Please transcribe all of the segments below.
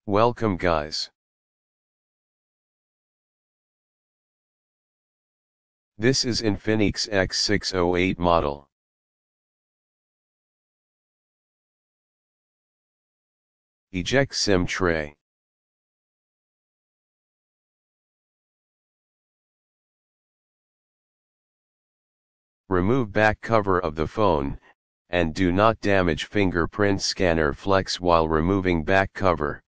Welcome guys. This is Infinix X608 model. Eject SIM tray. Remove back cover of the phone, and do not damage fingerprint scanner flex while removing back cover.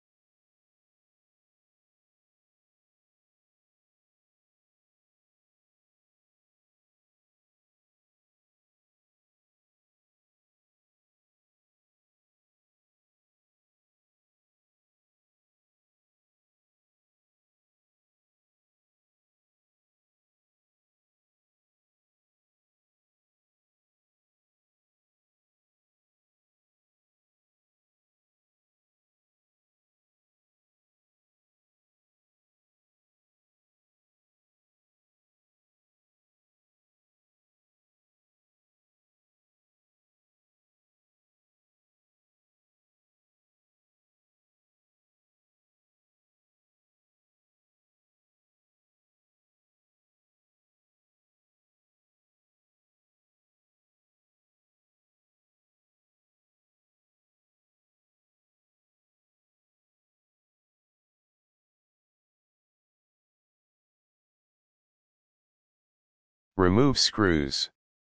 Remove screws.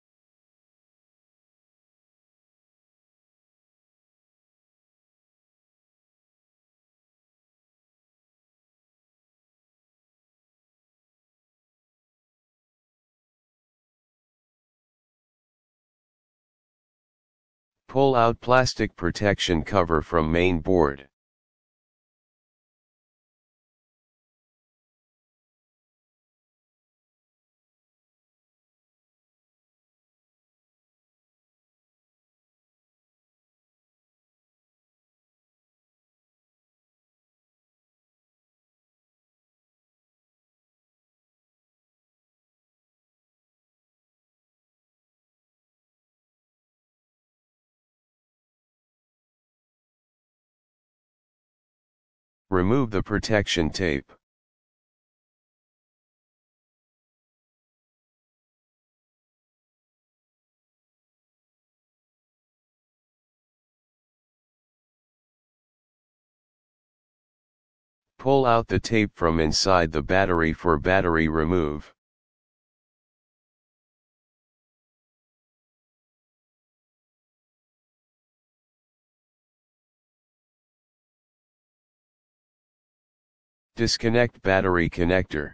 Pull out plastic protection cover from main board. Remove the protection tape. Pull out the tape from inside the battery for battery remove. Disconnect battery connector.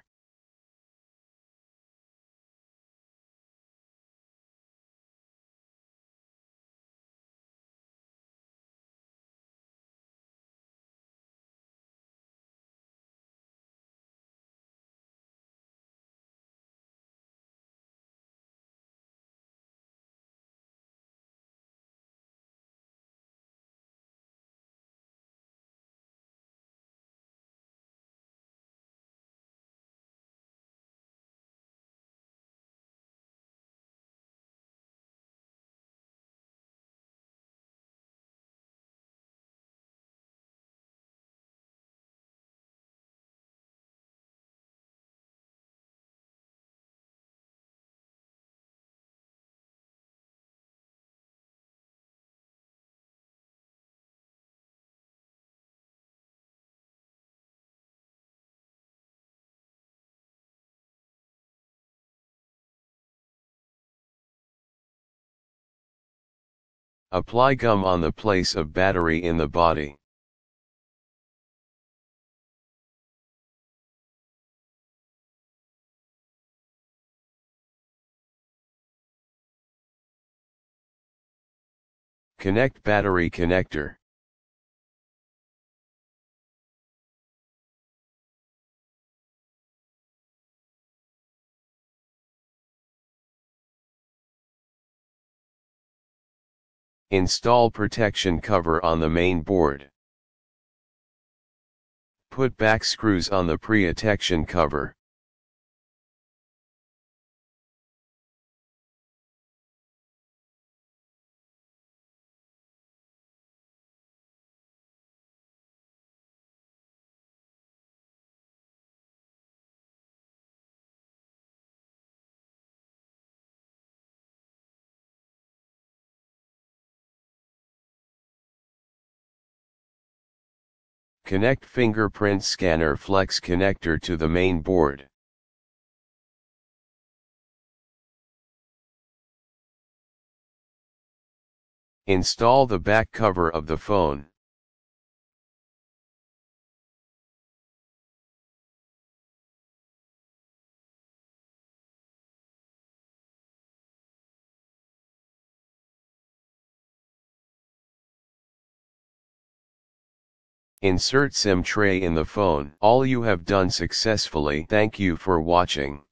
Apply gum on the place of battery in the body. Connect battery connector. Install protection cover on the main board. Put back screws on the protection cover. Connect fingerprint scanner flex connector to the main board. Install the back cover of the phone. Insert SIM tray in the phone. All you have done successfully. Thank you for watching.